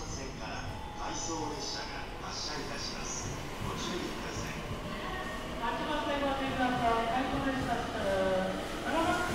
線から回送列車が発車いたします。ご注意ください。8番線ご注意ください。回送列車から